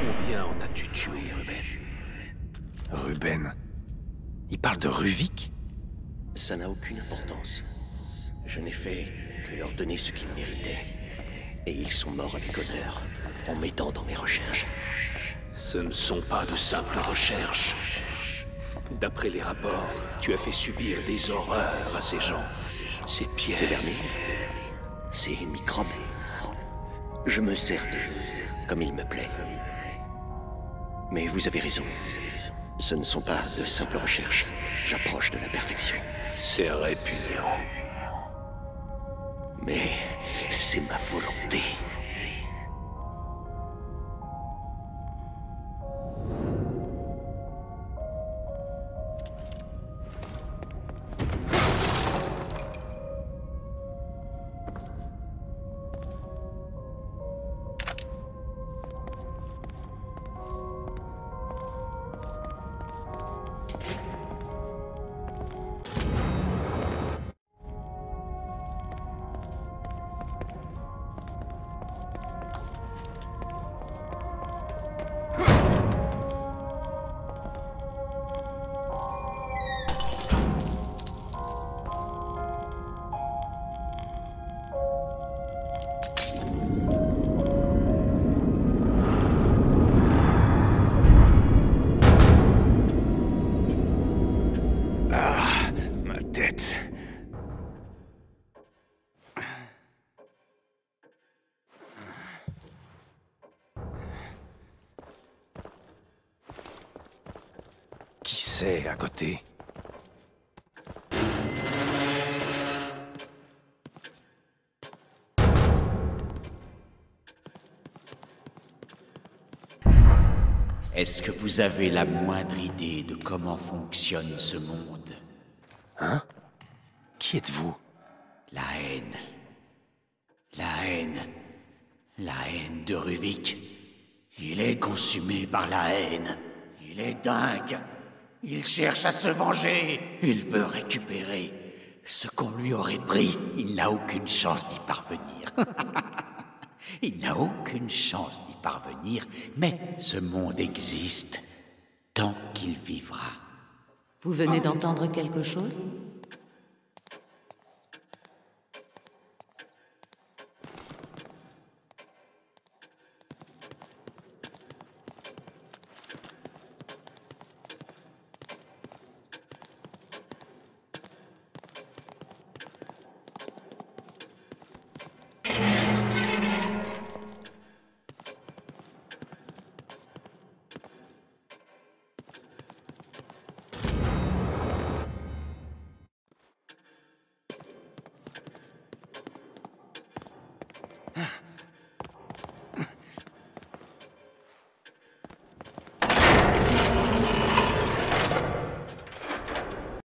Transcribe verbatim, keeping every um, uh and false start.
Combien en as-tu tué, Ruben? Ruben? Il parle de Ruvik? Ça n'a aucune importance. Je n'ai fait que leur donner ce qu'ils méritaient. Et ils sont morts avec honneur, en m'aidant dans mes recherches. Ce ne sont pas de simples recherches. D'après les rapports, tu as fait subir des horreurs à ces gens. Ces pierres... Ces vermines, ces microbes. Je me sers d'eux, comme il me plaît. Mais vous avez raison. Ce ne sont pas de simples recherches. J'approche de la perfection. C'est répugnant. Mais c'est ma volonté. Qui c'est à côté? Est-ce que vous avez la moindre idée de comment fonctionne ce monde? Hein? Qui êtes-vous? La haine. La haine. La haine de Ruvik. Il est consumé par la haine. Il est dingue. Il cherche à se venger. Il veut récupérer ce qu'on lui aurait pris. Il n'a aucune chance d'y parvenir. Il n'a aucune chance d'y parvenir, mais ce monde existe tant qu'il vivra. Vous venez d'entendre quelque chose?